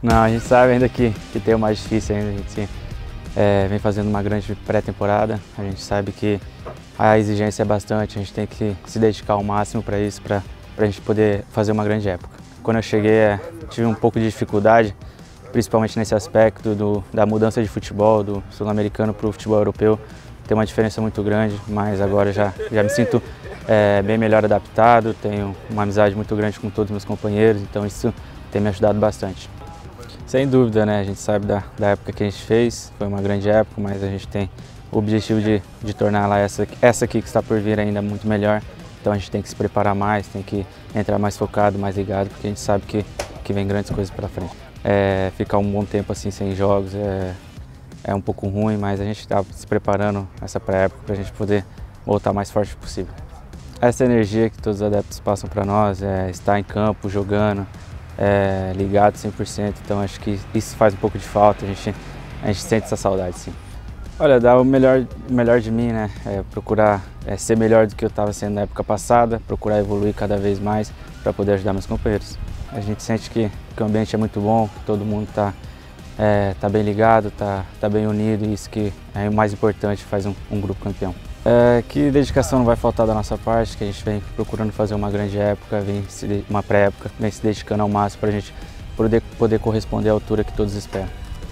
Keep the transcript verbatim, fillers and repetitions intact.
Não, a gente sabe ainda que, que tem o mais difícil ainda, a gente é, vem fazendo uma grande pré-temporada, a gente sabe que a exigência é bastante, a gente tem que se dedicar ao máximo para isso, para a gente poder fazer uma grande época. Quando eu cheguei, é, tive um pouco de dificuldade, principalmente nesse aspecto do, da mudança de futebol, do sul-americano para o futebol europeu. Tem uma diferença muito grande, mas agora já, já me sinto é, bem melhor adaptado, tenho uma amizade muito grande com todos os meus companheiros, então isso tem me ajudado bastante. Sem dúvida, né? A gente sabe da, da época que a gente fez, foi uma grande época, mas a gente tem o objetivo de, de tornar lá essa, essa aqui que está por vir ainda muito melhor. Então a gente tem que se preparar mais, tem que entrar mais focado, mais ligado, porque a gente sabe que, que vem grandes coisas pela frente. É, ficar um bom tempo assim sem jogos é, é um pouco ruim, mas a gente está se preparando essa pré-época para a gente poder voltar o mais forte possível. Essa energia que todos os adeptos passam para nós, é estar em campo, jogando, é, ligado cem por cento, então acho que isso faz um pouco de falta, a gente, a gente sente essa saudade, sim. Olha, dar o melhor, melhor de mim, né? É, procurar é, ser melhor do que eu estava sendo na época passada, procurar evoluir cada vez mais para poder ajudar meus companheiros. A gente sente que, que o ambiente é muito bom, que todo mundo está é, tá bem ligado, está tá bem unido, e isso que é o mais importante, faz um, um grupo campeão. É, que dedicação não vai faltar da nossa parte, que a gente vem procurando fazer uma grande época, vem se, uma pré-época, vem se dedicando ao máximo para a gente poder, poder corresponder à altura que todos esperam.